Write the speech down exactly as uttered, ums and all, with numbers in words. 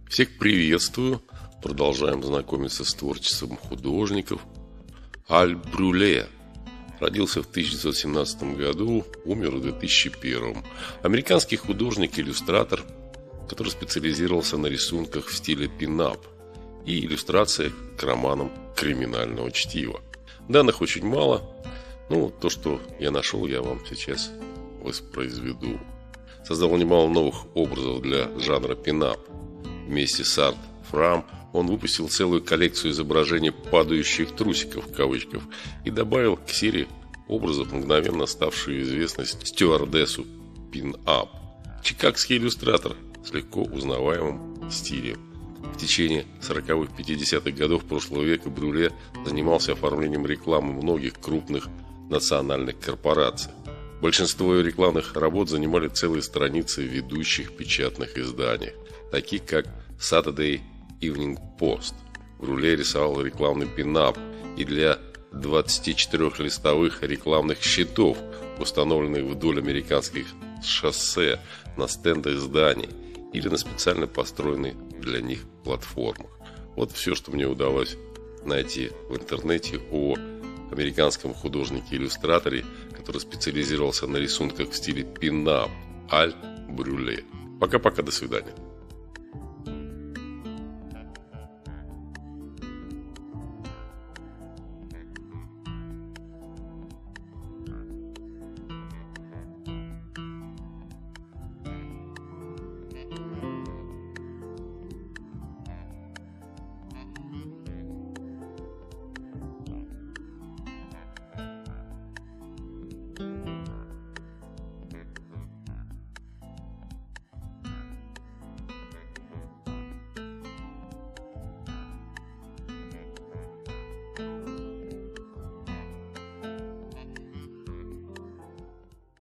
Всех приветствую. Продолжаем знакомиться с творчеством художников. Аль Брюле родился в тысяча девятьсот семнадцатом году, умер в две тысячи первом. Американский художник-иллюстратор, который специализировался на рисунках в стиле пин-ап и иллюстрациях к романам криминального чтива. Данных очень мало, но то, что я нашел, я вам сейчас воспроизведу. Создал немало новых образов для жанра пин-ап. Вместе с Арт Фрам он выпустил целую коллекцию изображений падающих трусиков в кавычках и добавил к серии образов мгновенно ставшую известность стюардессу пин-ап. Чикагский иллюстратор с легко узнаваемым стилем. В течение сороковых-пятидесятых годов прошлого века Брюле занимался оформлением рекламы многих крупных национальных корпораций. Большинство его рекламных работ занимали целые страницы в ведущих печатных изданиях, таких как Saturday Evening Post. Брюле рисовал рекламный пин-ап и для двадцатичетырёхлистовых рекламных щитов, установленных вдоль американских шоссе на стендах зданий или на специально построенных для них платформах. Вот все, что мне удалось найти в интернете о американском художнике-иллюстраторе, который специализировался на рисунках в стиле пин-ап, Аль Брюле. Пока-пока, до свидания.